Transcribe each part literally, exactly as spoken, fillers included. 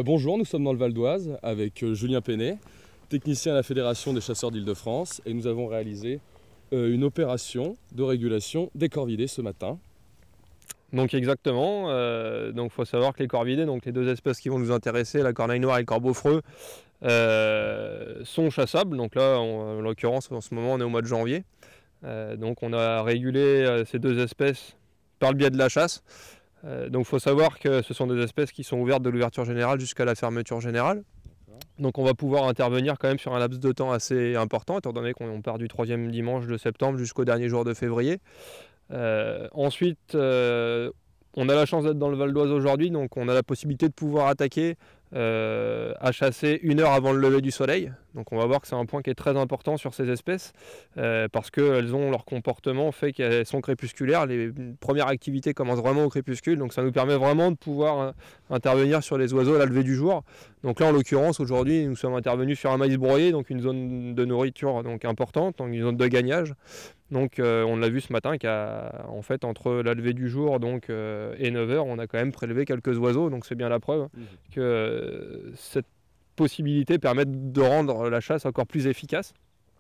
bonjour, nous sommes dans le Val d'Oise avec euh, Julien Pénet, technicien à la Fédération des chasseurs d'Île-de-France, et nous avons réalisé euh, une opération de régulation des corvidés ce matin. Donc exactement, euh, donc faut savoir que les corvidés, donc les deux espèces qui vont nous intéresser, la corneille noire et le corbeau-freux, euh, sont chassables. Donc là, on, en l'occurrence, en ce moment, on est au mois de janvier. Euh, donc on a régulé euh, ces deux espèces par le biais de la chasse. Euh, donc il faut savoir que ce sont des espèces qui sont ouvertes de l'ouverture générale jusqu'à la fermeture générale. Donc on va pouvoir intervenir quand même sur un laps de temps assez important, étant donné qu'on part du troisième dimanche de septembre jusqu'au dernier jour de février. Euh, ensuite, euh, on a la chance d'être dans le Val d'Oise aujourd'hui, donc on a la possibilité de pouvoir attaquer euh, à chasser une heure avant le lever du soleil. Donc on va voir que c'est un point qui est très important sur ces espèces, euh, parce qu'elles ont leur comportement fait qu'elles sont crépusculaires. Les premières activités commencent vraiment au crépuscule, donc ça nous permet vraiment de pouvoir euh, intervenir sur les oiseaux à la levée du jour. Donc là, en l'occurrence, aujourd'hui, nous sommes intervenus sur un maïs broyé, donc une zone de nourriture donc importante, donc une zone de gagnage. Donc euh, on l'a vu ce matin qu'en fait entre la levée du jour donc, euh, et neuf heures, on a quand même prélevé quelques oiseaux, donc c'est bien la preuve mmh. que euh, cette possibilité permet de rendre la chasse encore plus efficace.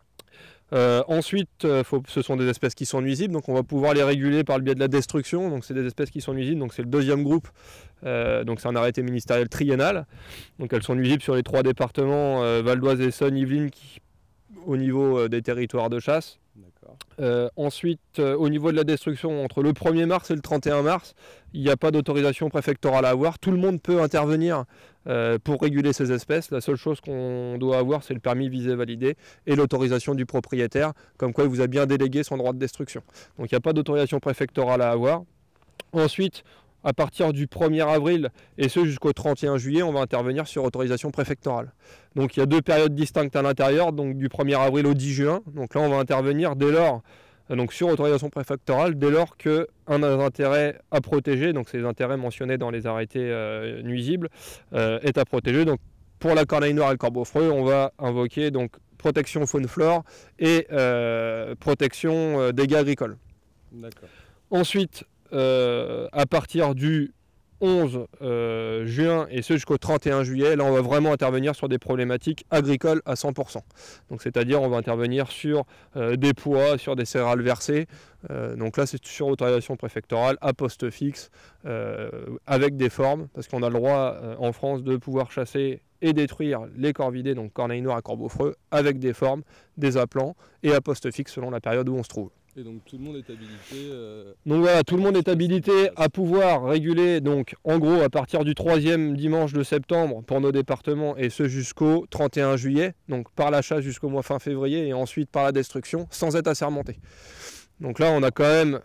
Euh, ensuite, euh, faut, ce sont des espèces qui sont nuisibles, donc on va pouvoir les réguler par le biais de la destruction. Donc c'est des espèces qui sont nuisibles, donc c'est le deuxième groupe, euh, donc c'est un arrêté ministériel triennal. Donc elles sont nuisibles sur les trois départements, euh, Val d'Oise, Essonne, Yvelines, qui, au niveau euh, des territoires de chasse. Euh, ensuite, euh, au niveau de la destruction, entre le premier mars et le trente et un mars, il n'y a pas d'autorisation préfectorale à avoir. Tout le monde peut intervenir euh, pour réguler ces espèces. La seule chose qu'on doit avoir, c'est le permis visé validé et l'autorisation du propriétaire, comme quoi il vous a bien délégué son droit de destruction. Donc il n'y a pas d'autorisation préfectorale à avoir. Ensuite, à partir du premier avril et ce jusqu'au trente et un juillet, on va intervenir sur autorisation préfectorale. Donc il y a deux périodes distinctes à l'intérieur, donc du premier avril au dix juin. Donc là on va intervenir dès lors, donc sur autorisation préfectorale, dès lors qu'un intérêt à protéger, donc c'est les intérêts mentionnés dans les arrêtés euh, nuisibles, euh, est à protéger. Donc pour la corneille noire et le corbeau-freux, on va invoquer donc protection faune-flore et euh, protection euh, dégâts agricoles. D'accord. Ensuite, Euh, à partir du onze euh, juin et ce jusqu'au trente et un juillet, là on va vraiment intervenir sur des problématiques agricoles à cent pour cent. Donc c'est-à-dire on va intervenir sur euh, des pois, sur des céréales versées. Euh, donc là c'est sur autorisation préfectorale à poste fixe euh, avec des formes, parce qu'on a le droit euh, en France de pouvoir chasser et détruire les corvidés, donc corneille noire à corbeau-freux, avec des formes, des appelants et à poste fixe selon la période où on se trouve. Et donc tout le monde est habilité euh... Donc voilà, tout le monde est habilité à pouvoir réguler, donc en gros à partir du troisième dimanche de septembre pour nos départements, et ce jusqu'au trente et un juillet, donc par la chasse jusqu'au mois fin février et ensuite par la destruction, sans être assermenté. Donc là on a quand même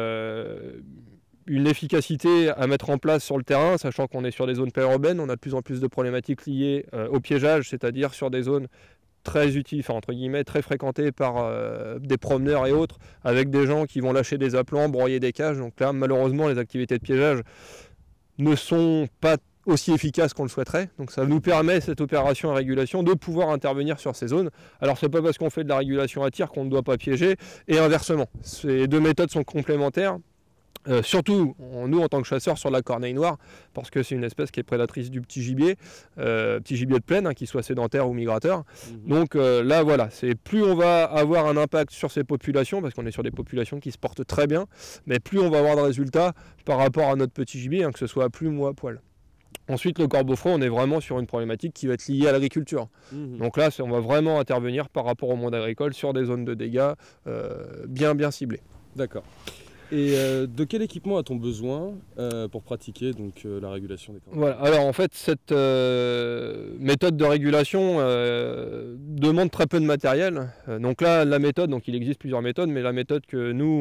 euh, une efficacité à mettre en place sur le terrain, sachant qu'on est sur des zones périurbaines, on a de plus en plus de problématiques liées euh, au piégeage, c'est-à-dire sur des zones très utiles, enfin, entre guillemets, très fréquentées par euh, des promeneurs et autres, avec des gens qui vont lâcher des appelants, broyer des cages. Donc là, malheureusement, les activités de piégeage ne sont pas aussi efficaces qu'on le souhaiterait. Donc ça nous permet, cette opération à régulation, de pouvoir intervenir sur ces zones. Alors c'est pas parce qu'on fait de la régulation à tir qu'on ne doit pas piéger, et inversement. Ces deux méthodes sont complémentaires. Euh, surtout nous en tant que chasseurs sur la corneille noire, parce que c'est une espèce qui est prédatrice du petit gibier, euh, petit gibier de plaine, hein, qu'il soit sédentaire ou migrateur. Mmh. Donc euh, là voilà, c'est plus on va avoir un impact sur ces populations, parce qu'on est sur des populations qui se portent très bien, mais plus on va avoir de résultats par rapport à notre petit gibier, hein, que ce soit à plume ou à poil. Ensuite, le corbeau-freux, on est vraiment sur une problématique qui va être liée à l'agriculture. Mmh. Donc là, on va vraiment intervenir par rapport au monde agricole sur des zones de dégâts euh, bien bien ciblées. D'accord. Et euh, de quel équipement a-t-on besoin euh, pour pratiquer donc, euh, la régulation des corneilles? Voilà. Alors en fait, cette euh, méthode de régulation euh, demande très peu de matériel. Euh, donc là, la méthode, donc il existe plusieurs méthodes, mais la méthode que nous,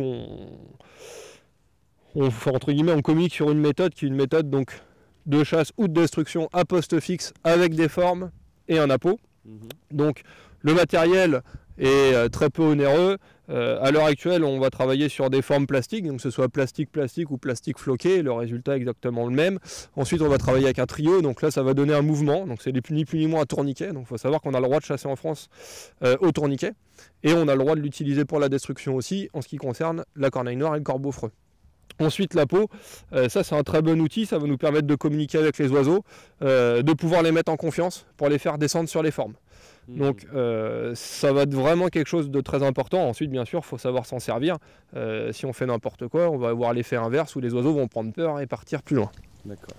on, on, entre guillemets, on communique sur une méthode qui est une méthode donc, de chasse ou de destruction à poste fixe avec des formes et un appôt. Mmh. Donc le matériel est euh, très peu onéreux. Euh, à l'heure actuelle, on va travailler sur des formes plastiques, donc que ce soit plastique plastique ou plastique floqué, le résultat est exactement le même. Ensuite, on va travailler avec un trio, donc là, ça va donner un mouvement, donc c'est ni plus ni plus ni moins un tourniquet. Donc il faut savoir qu'on a le droit de chasser en France euh, au tourniquet, et on a le droit de l'utiliser pour la destruction aussi, en ce qui concerne la corneille noire et le corbeau-freux. Ensuite, la peau, euh, ça c'est un très bon outil, ça va nous permettre de communiquer avec les oiseaux, euh, de pouvoir les mettre en confiance pour les faire descendre sur les formes. Mmh. Donc euh, ça va être vraiment quelque chose de très important. Ensuite, bien sûr, il faut savoir s'en servir. Euh, si on fait n'importe quoi, on va avoir l'effet inverse où les oiseaux vont prendre peur et partir plus loin. D'accord.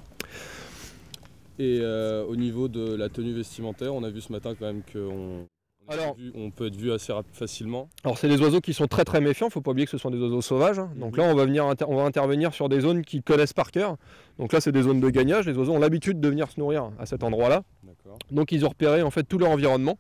Et euh, au niveau de la tenue vestimentaire, on a vu ce matin quand même qu'on... Alors, on peut être vu assez facilement. Alors c'est des oiseaux qui sont très très méfiants, il ne faut pas oublier que ce sont des oiseaux sauvages. Hein. Donc mmh. là on va, venir on va intervenir sur des zones qu'ils connaissent par cœur. Donc là c'est des zones de gagnage, les oiseaux ont l'habitude de venir se nourrir à cet endroit-là. Donc ils ont repéré en fait tout leur environnement.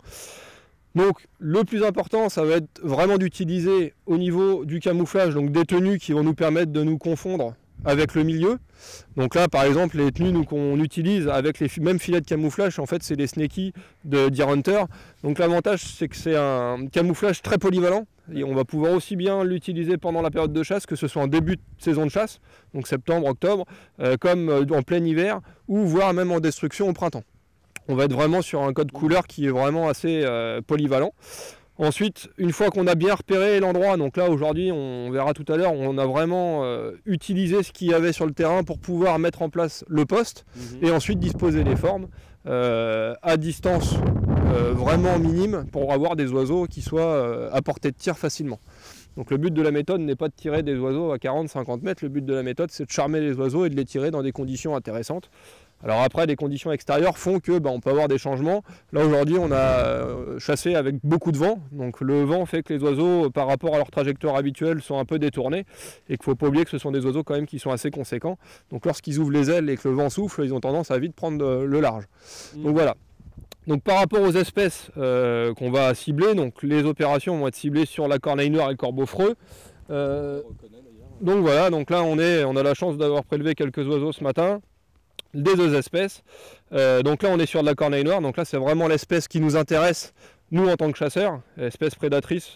Donc le plus important ça va être vraiment d'utiliser au niveau du camouflage, donc des tenues qui vont nous permettre de nous confondre avec le milieu. Donc là par exemple les tenues qu'on utilise avec les mêmes filets de camouflage, en fait c'est les Snaky de Deer Hunter. Donc l'avantage c'est que c'est un camouflage très polyvalent et on va pouvoir aussi bien l'utiliser pendant la période de chasse, que ce soit en début de saison de chasse, donc septembre, octobre, euh, comme en plein hiver ou voire même en destruction au printemps. On va être vraiment sur un code couleur qui est vraiment assez euh, polyvalent. Ensuite, une fois qu'on a bien repéré l'endroit, donc là aujourd'hui on verra tout à l'heure, on a vraiment euh, utilisé ce qu'il y avait sur le terrain pour pouvoir mettre en place le poste mmh. et ensuite disposer les formes euh, à distance euh, vraiment minime pour avoir des oiseaux qui soient euh, à portée de tir facilement. Donc le but de la méthode n'est pas de tirer des oiseaux à quarante à cinquante mètres, le but de la méthode c'est de charmer les oiseaux et de les tirer dans des conditions intéressantes. Alors après, les conditions extérieures font que bah, on peut avoir des changements. Là aujourd'hui, on a euh, chassé avec beaucoup de vent. Donc le vent fait que les oiseaux, par rapport à leur trajectoire habituelle, sont un peu détournés. Et qu'il ne faut pas oublier que ce sont des oiseaux quand même qui sont assez conséquents. Donc lorsqu'ils ouvrent les ailes et que le vent souffle, ils ont tendance à vite prendre de, le large. Mmh. Donc voilà. Donc par rapport aux espèces euh, qu'on va cibler, donc les opérations vont être ciblées sur la corneille noire et le corbeau freux. Euh, donc voilà, donc là on, est, on a la chance d'avoir prélevé quelques oiseaux ce matin. Des deux espèces. Euh, donc là on est sur de la corneille noire, donc là c'est vraiment l'espèce qui nous intéresse, nous en tant que chasseurs, espèce prédatrice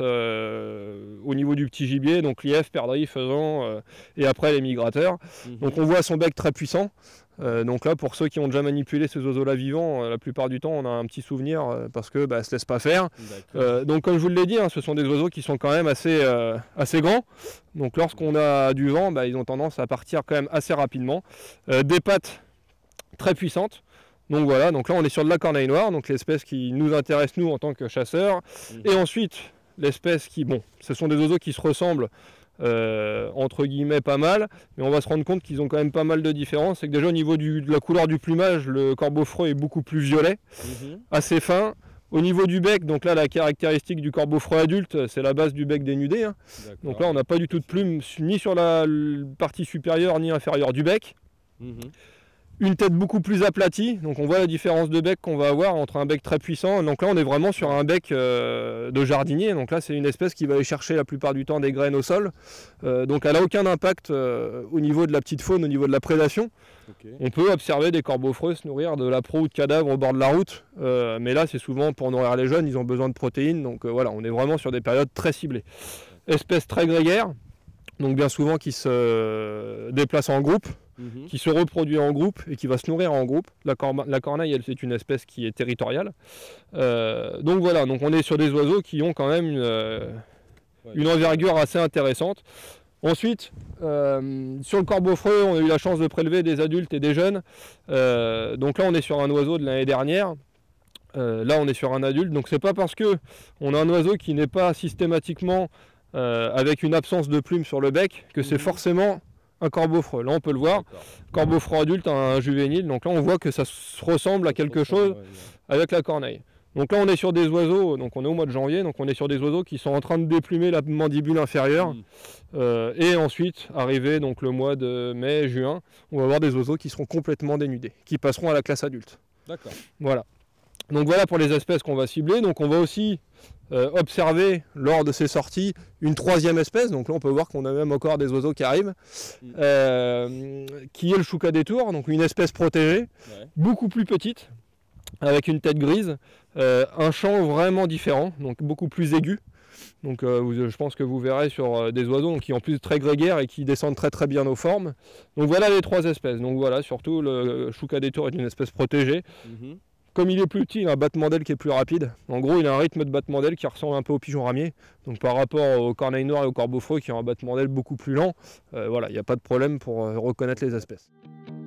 euh, au niveau du petit gibier, donc lièvre, perdrix, faisan euh, et après les migrateurs. Mmh. Donc on voit son bec très puissant. Euh, donc là pour ceux qui ont déjà manipulé ces oiseaux là vivants, euh, la plupart du temps on a un petit souvenir euh, parce que bah, ne se laisse pas faire. Euh, donc comme je vous l'ai dit, hein, ce sont des oiseaux qui sont quand même assez, euh, assez grands. Donc lorsqu'on a du vent, bah, ils ont tendance à partir quand même assez rapidement. Euh, des pattes très puissante. Donc voilà, donc là on est sur de la corneille noire, donc l'espèce qui nous intéresse nous en tant que chasseurs. Mmh. Et ensuite l'espèce qui, bon, ce sont des oiseaux qui se ressemblent euh, entre guillemets pas mal, mais on va se rendre compte qu'ils ont quand même pas mal de différences. C'est que déjà au niveau du, de la couleur du plumage, le corbeau freux est beaucoup plus violet, mmh. assez fin. Au niveau du bec, donc là la caractéristique du corbeau freux adulte, c'est la base du bec dénudé. Hein. Donc là on n'a pas du tout de plumes ni sur la partie supérieure ni inférieure du bec. Mmh. Une tête beaucoup plus aplatie, donc on voit la différence de bec qu'on va avoir entre un bec très puissant. Donc là on est vraiment sur un bec euh, de jardinier, donc là c'est une espèce qui va aller chercher la plupart du temps des graines au sol. Euh, donc elle n'a aucun impact euh, au niveau de la petite faune, au niveau de la prédation. Okay. On peut observer des corbeaux freux se nourrir de la proie ou de cadavres au bord de la route, euh, mais là c'est souvent pour nourrir les jeunes, ils ont besoin de protéines, donc euh, voilà, on est vraiment sur des périodes très ciblées. Espèce très grégaire, donc bien souvent qui se déplace en groupe. Mmh. Qui se reproduit en groupe et qui va se nourrir en groupe. La, cor la corneille, elle, c'est une espèce qui est territoriale. Euh, donc voilà, donc on est sur des oiseaux qui ont quand même une, euh, ouais, une envergure assez intéressante. Ensuite, euh, sur le corbeau freux, on a eu la chance de prélever des adultes et des jeunes. Euh, donc là, on est sur un oiseau de l'année dernière. Euh, là, on est sur un adulte. Donc c'est pas parce que on a un oiseau qui n'est pas systématiquement euh, avec une absence de plumes sur le bec que mmh. c'est forcément un corbeau freux. Là on peut le voir, corbeau freux adulte, un juvénile, donc là on voit que ça se ressemble à quelque chose avec la corneille. Donc là on est sur des oiseaux, donc on est au mois de janvier, donc on est sur des oiseaux qui sont en train de déplumer la mandibule inférieure. Mmh. Euh, et ensuite, arrivé donc le mois de mai, juin, on va avoir des oiseaux qui seront complètement dénudés, qui passeront à la classe adulte. D'accord. Voilà. Donc voilà pour les espèces qu'on va cibler. Donc on va aussi euh, observer lors de ces sorties une troisième espèce. Donc là on peut voir qu'on a même encore des oiseaux qui arrivent, mmh. euh, qui est le choucas des tours, donc une espèce protégée, ouais. beaucoup plus petite, avec une tête grise, euh, un chant vraiment différent, donc beaucoup plus aigu. Donc euh, vous, je pense que vous verrez sur euh, des oiseaux donc, qui sont en plus très grégaires et qui descendent très très bien aux formes. Donc voilà les trois espèces. Donc voilà, surtout le choucas des tours est une espèce protégée. Mmh. Comme il est plus petit, il a un battement d'aile qui est plus rapide. En gros, il a un rythme de battement d'aile qui ressemble un peu au pigeon ramier. Donc par rapport au corneille noir et au corbeau freux qui ont un battement d'aile beaucoup plus lent, euh, voilà, il n'y a pas de problème pour euh, reconnaître les espèces.